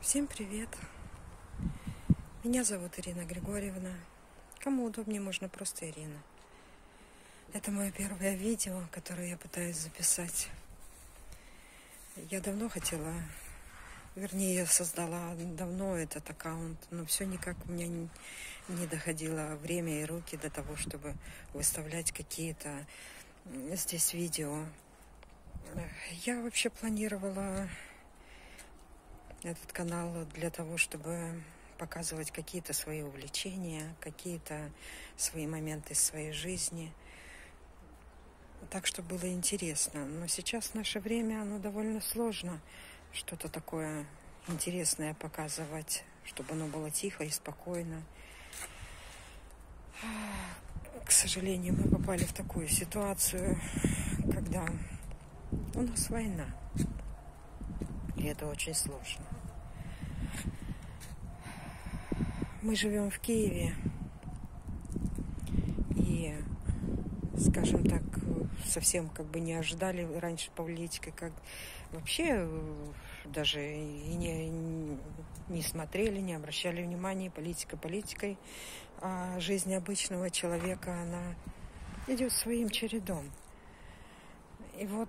Всем привет! Меня зовут Ирина Григорьевна. Кому удобнее, можно просто Ирина. Это мое первое видео, которое я пытаюсь записать. Я давно хотела, вернее, я создала давно этот аккаунт, но все никак у меня не доходило время и руки до того, чтобы выставлять какие-то здесь видео. Я вообще планировала этот канал для того, чтобы показывать какие-то свои увлечения, какие-то свои моменты из своей жизни. Так что было интересно. Но сейчас в наше время оно довольно сложно что-то такое интересное показывать, чтобы оно было тихо и спокойно. К сожалению, мы попали в такую ситуацию, когда у нас война. И это очень сложно. Мы живем в Киеве. И, скажем так, совсем не ожидали раньше политикой, как вообще даже и не смотрели, не обращали внимания. Политика политикой. А жизнь обычного человека, она идет своим чередом. И вот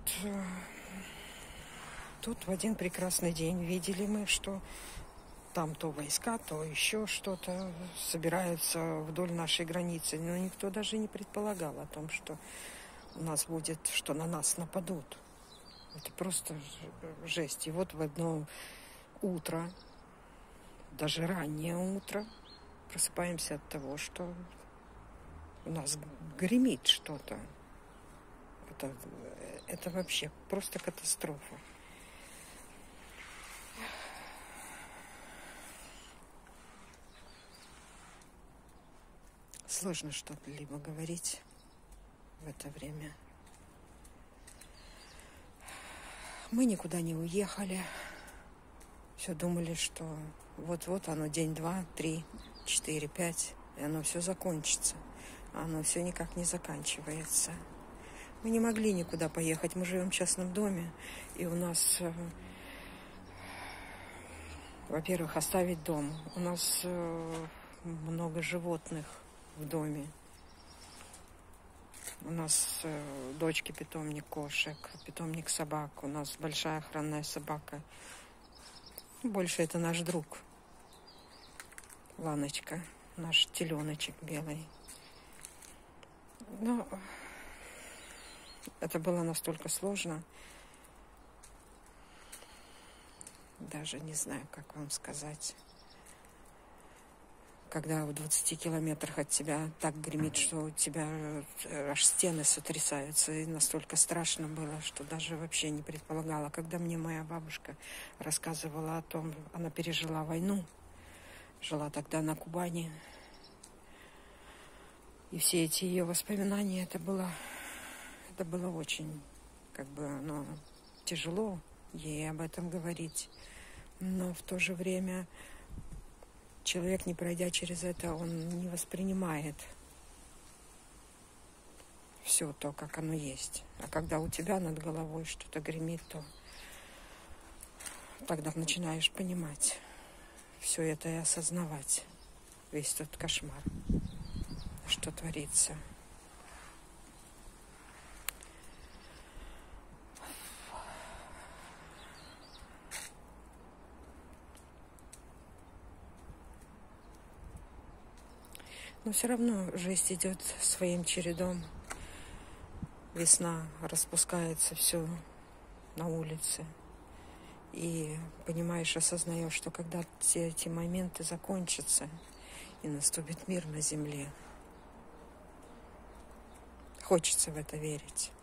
тут в один прекрасный день видели мы, что там то войска, то еще что-то собираются вдоль нашей границы. Но никто даже не предполагал о том, что у нас будет, что на нас нападут. Это просто жесть. И вот в одно утро, даже раннее утро, просыпаемся от того, что у нас гремит что-то. Это вообще просто катастрофа. Сложно что-либо говорить в это время. Мы никуда не уехали. Все думали, что вот-вот оно день, 2, 3, 4, 5, и оно все закончится. А оно все никак не заканчивается. Мы не могли никуда поехать. Мы живем в частном доме, и у нас, во-первых, оставить дом. У нас много животных в доме. У нас дочки питомник кошек, питомник собак. У нас большая охранная собака. Больше это наш друг. Ланочка, наш теленочек белый. Но это было настолько сложно. Даже не знаю, как вам сказать. Когда в 20 километрах от тебя так гремит, что у тебя аж стены сотрясаются. И настолько страшно было, что даже вообще не предполагала. Когда мне моя бабушка рассказывала о том, она пережила войну, жила тогда на Кубани. И все эти ее воспоминания, это было очень, тяжело ей об этом говорить. Но в то же время человек, не пройдя через это, он не воспринимает все то, как оно есть. А когда у тебя над головой что-то гремит, то тогда начинаешь понимать все это и осознавать. Весь тот кошмар, что творится. Но все равно жизнь идет своим чередом. Весна, распускается все на улице. И понимаешь, осознаешь, что когда все эти моменты закончатся и наступит мир на земле, хочется в это верить.